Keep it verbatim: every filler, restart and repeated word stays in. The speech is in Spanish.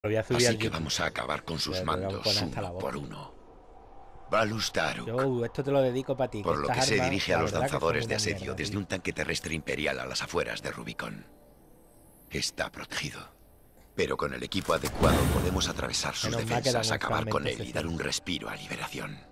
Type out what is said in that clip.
Lo voy a subir Así al que YouTube. vamos a acabar con sus Pero te voy a mandos poner hasta la uno voz. por uno. Balus Daruk, Yo esto te lo dedico para ti. por que lo estas que se armas, dirige a la los verdad que son lanzadores de una asedio mierda, desde tío. un tanque terrestre imperial a las afueras de Rubicon. Está protegido. Pero con el equipo adecuado podemos atravesar sus Menos mal que dan defensas, un acabar con fragmento él y dar un sesenta. respiro a Liberación.